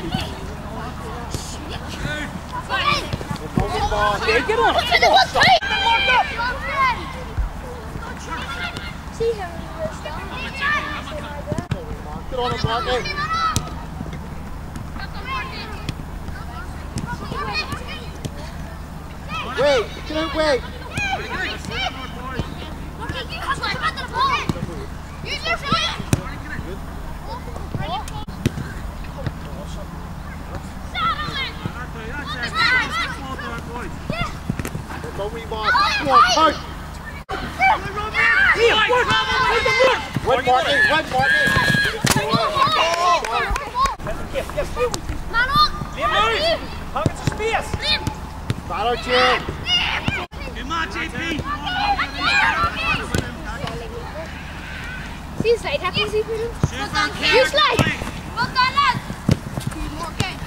Get on. See him. Get on the block, Wait, get out, wait. Use your feet. Go rebound. Come on, push. Run, Martin. Follow, Jim. Come on, JP. See you slide, happy to see you. You slide. Well done, lads. More game.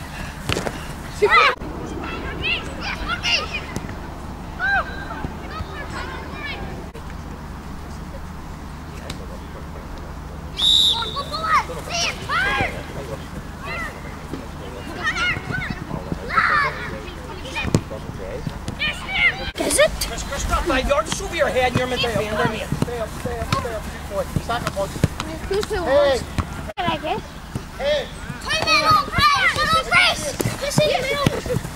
Is it? Chris, stop that. You're just over your head and you're meant to defend her, mate. Stay up. Second one. Who's the one? I like it. Hey. Hey, Chris! Chris in the middle!